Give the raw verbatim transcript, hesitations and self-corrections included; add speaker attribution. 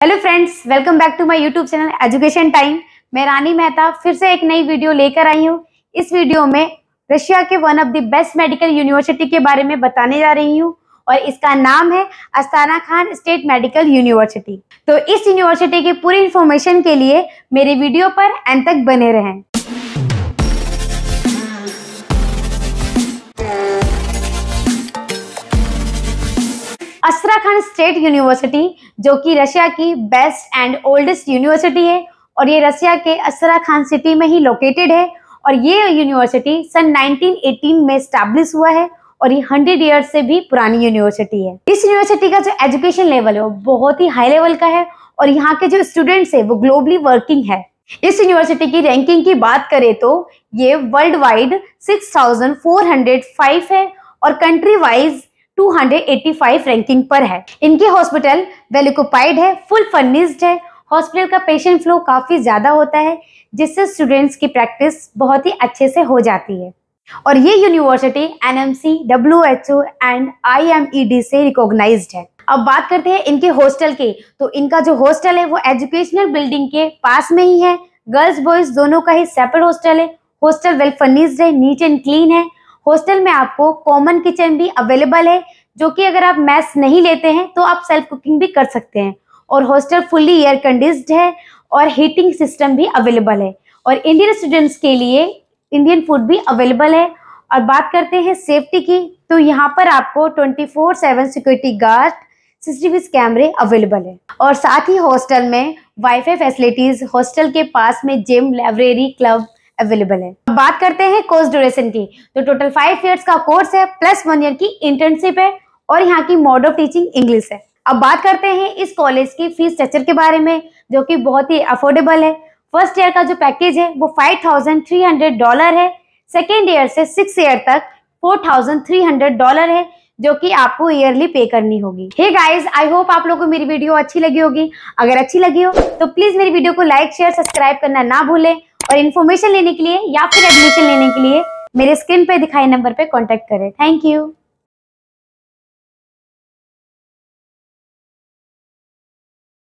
Speaker 1: Hello friends, welcome back to my YouTube channel education time. मैं रानी मेहता फिर से एक नई वीडियो लेकर आई हूँ। इस वीडियो में रशिया के one of the best medical university के बारे में बताने जा रही हूँ और इसका नाम है Astrakhan state medical university. तो इस यूनिवर्सिटी की पूरी इंफॉर्मेशन के लिए मेरे वीडियो पर अंत तक बने रहें। अस्ताना खान स्टेट यूनिवर्सिटी जो कि रशिया की बेस्ट एंड ओल्डेस्ट यूनिवर्सिटी है और ये रशिया के अस्ताना खान सिटी में ही लोकेटेड है और ये यूनिवर्सिटी सन नाइनटीन एटीन में स्टैब्लिश हुआ है और ये हंड्रेड ईयर्स से भी पुरानी यूनिवर्सिटी है। इस यूनिवर्सिटी का जो एजुकेशन लेवल है वो बहुत ही हाई लेवल का है और यहाँ के जो स्टूडेंट्स है वो ग्लोबली वर्किंग है। इस यूनिवर्सिटी की रैंकिंग की बात करें तो ये world wide six thousand four hundred five है और country wise two hundred eighty five ranking पर है। इनकी हॉस्पिटल वेल ऑक्युपाइड है, फुल फर्निश्ड है। हॉस्पिटल का पेशेंट फ्लो काफी ज्यादा होता है जिससे स्टूडेंट्स की प्रैक्टिस बहुत ही अच्छे से हो जाती है और ये university N M C, W H O and I M E D से रिकॉग्नाइज्ड है। अब बात करते हैं इनके हॉस्टल की। तो इनका जो हॉस्टल है वो एजुकेशनल बिल्डिंग के पास में ही है। गर्ल्स बॉयज दोनों का ही सेपरेट हॉस्टल है। हॉस्टल वेल फर्निश्ड है, नीट एंड क्लीन है। हॉस्टल में आपको कॉमन किचन भी अवेलेबल है जो कि अगर आप मैस नहीं लेते हैं तो आप सेल्फ कुकिंग भी कर सकते हैं और हॉस्टल फुल्ली एयर कंडीशन्ड है और हीटिंग सिस्टम भी अवेलेबल है और इंडियन स्टूडेंट्स के लिए इंडियन फूड भी अवेलेबल है। और बात करते हैं सेफ्टी की, तो यहाँ पर आपको twenty four seven security guard, CCTV कैमरे अवेलेबल है और साथ ही हॉस्टल में वाईफाई फैसिलिटीज, हॉस्टल के पास में जिम, लाइब्रेरी, क्लब अवेलेबल है। अब बात करते हैं कोर्स ड्यूरेशन की, तो टोटल फाइव इयर्स का कोर्स है प्लस वन ईयर की इंटर्नशिप है और यहाँ की मोड ऑफ टीचिंग इंग्लिश है। अब बात करते हैं इस कॉलेज की फीस स्ट्रक्चर के बारे में जो कि बहुत ही अफोर्डेबल है। फर्स्ट ईयर का जो पैकेज है वो five thousand three hundred dollar है। सेकेंड ईयर से सिक्स ईयर तक four thousand three hundred dollar है जो कि आपको ईयरली पे करनी होगी। हे गाइस, आई होप आप लोगों को मेरी वीडियो अच्छी लगी होगी। अगर अच्छी लगी हो तो प्लीज मेरी वीडियो को लाइक, शेयर, सब्सक्राइब करना ना भूलें और इन्फॉर्मेशन लेने के लिए या फिर एडमिशन लेने के लिए मेरे स्क्रीन पे दिखाए नंबर पे कांटेक्ट करें। Thank you.